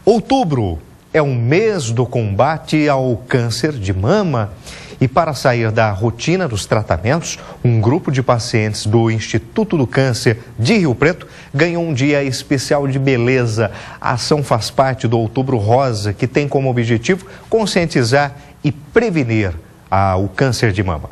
Outubro é um mês do combate ao câncer de mama. E para sair da rotina dos tratamentos, um grupo de pacientes do Instituto do Câncer de Rio Preto ganhou um dia especial de beleza. A ação faz parte do Outubro Rosa, que tem como objetivo conscientizar e prevenir o câncer de mama.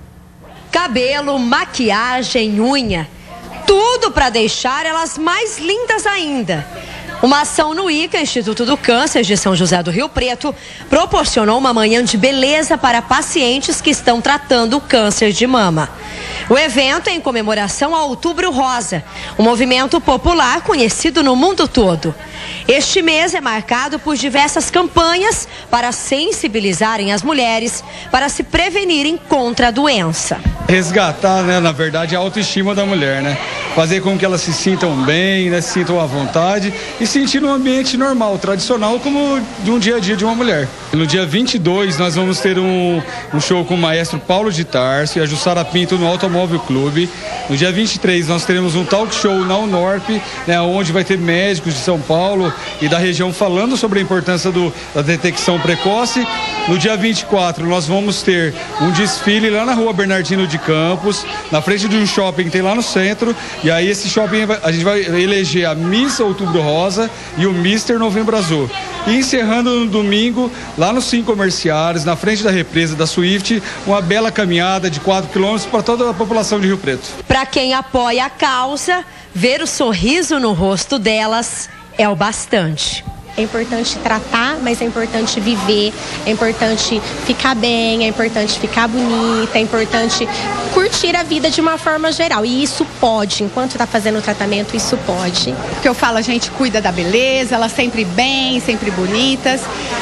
Cabelo, maquiagem, unha, tudo para deixar elas mais lindas ainda. Uma ação no ICA, Instituto do Câncer de São José do Rio Preto, proporcionou uma manhã de beleza para pacientes que estão tratando o câncer de mama. O evento é em comemoração ao Outubro Rosa, um movimento popular conhecido no mundo todo. Este mês é marcado por diversas campanhas para sensibilizarem as mulheres para se prevenirem contra a doença. Resgatar, na verdade, a autoestima da mulher, Fazer com que elas se sintam bem, se sintam à vontade e sentir um ambiente normal, tradicional, como de um dia a dia de uma mulher. No dia 22, nós vamos ter um show com o maestro Paulo de Tarso e a Jussara Pinto no Automóvel Clube. No dia 23, nós teremos um talk show na Unorp, onde vai ter médicos de São Paulo e da região falando sobre a importância da detecção precoce. No dia 24, nós vamos ter um desfile lá na rua Bernardino de Campos, na frente de um shopping que tem lá no centro. E aí esse shopping a gente vai eleger a Miss Outubro Rosa e o Mr. Novembro Azul. E encerrando no domingo, lá nos 5 comerciários, na frente da represa da Swift, uma bela caminhada de 4 quilômetros para toda a população de Rio Preto. Para quem apoia a causa, ver o sorriso no rosto delas é o bastante. É importante tratar, mas é importante viver, é importante ficar bem, é importante ficar bonita, é importante curtir a vida de uma forma geral. E isso pode, enquanto está fazendo o tratamento, isso pode. Porque eu falo, a gente cuida da beleza, elas sempre bem, sempre bonitas.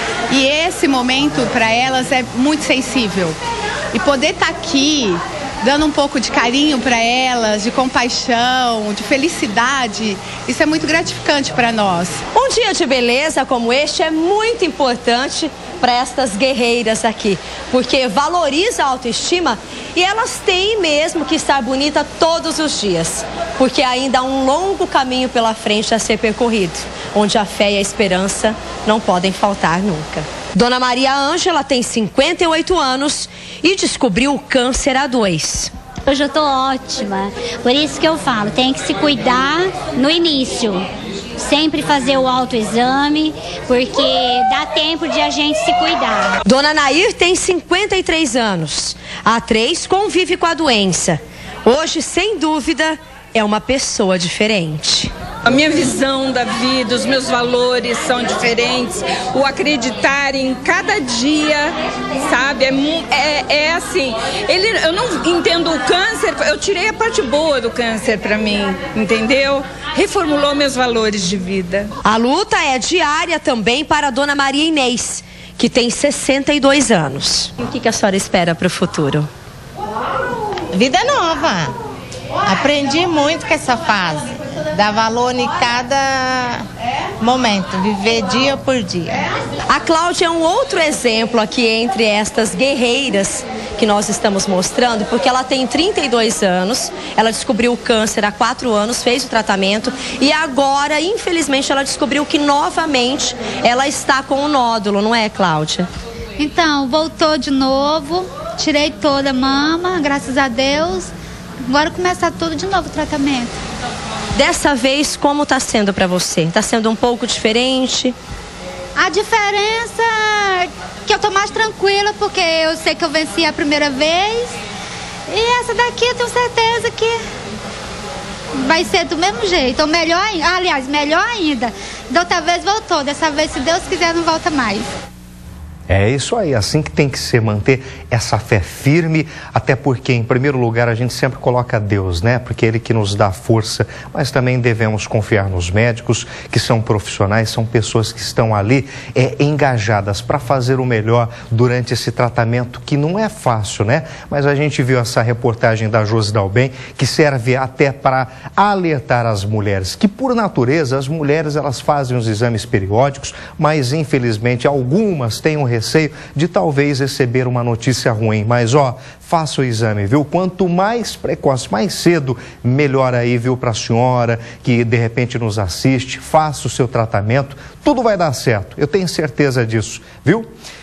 E esse momento para elas é muito sensível. E poder estar aqui dando um pouco de carinho para elas, de compaixão, de felicidade, isso é muito gratificante para nós. Um dia de beleza como este é muito importante para estas guerreiras aqui, porque valoriza a autoestima e elas têm mesmo que estar bonita todos os dias, porque ainda há um longo caminho pela frente a ser percorrido, onde a fé e a esperança não podem faltar nunca. Dona Maria Ângela tem 58 anos e descobriu o câncer a 2. Hoje eu tô ótima, por isso que eu falo, tem que se cuidar no início. Sempre fazer o autoexame, porque dá tempo de a gente se cuidar. Dona Nair tem 53 anos. Há 3 convive com a doença. Hoje, sem dúvida, é uma pessoa diferente. A minha visão da vida, os meus valores são diferentes. O acreditar em cada dia, sabe? É assim. Eu não entendo o câncer, eu tirei a parte boa do câncer pra mim, entendeu? Reformulou meus valores de vida. A luta é diária também para a Dona Maria Inês, que tem 62 anos. E o que a senhora espera para o futuro? Vida nova. Aprendi muito com essa fase. Dar valor em cada momento, viver dia por dia. A Cláudia é um outro exemplo aqui entre estas guerreiras que nós estamos mostrando, porque ela tem 32 anos, ela descobriu o câncer há 4 anos, fez o tratamento e agora, infelizmente, ela descobriu que novamente ela está com um nódulo, não é, Cláudia? Então, voltou de novo, tirei toda a mama, graças a Deus. Agora começa tudo de novo o tratamento. Dessa vez, como está sendo para você? Está sendo um pouco diferente? A diferença é que eu tô mais tranquila, porque eu sei que eu venci a primeira vez. E essa daqui eu tenho certeza que vai ser do mesmo jeito. Ou melhor, aliás, melhor ainda. Da outra vez voltou, dessa vez, se Deus quiser, não volta mais. É isso aí, assim que tem que ser, manter essa fé firme, até porque, em primeiro lugar, a gente sempre coloca Deus, Porque é Ele que nos dá força, mas também devemos confiar nos médicos, que são profissionais, são pessoas que estão ali engajadas para fazer o melhor durante esse tratamento, que não é fácil, Mas a gente viu essa reportagem da Josi Dalben, que serve até para alertar as mulheres, que por natureza, as mulheres, elas fazem os exames periódicos, mas infelizmente algumas têm um receio receio de talvez receber uma notícia ruim. Mas, ó, faça o exame, viu? Quanto mais precoce, mais cedo, melhor aí, viu, para a senhora que de repente nos assiste. Faça o seu tratamento, tudo vai dar certo. Eu tenho certeza disso, viu?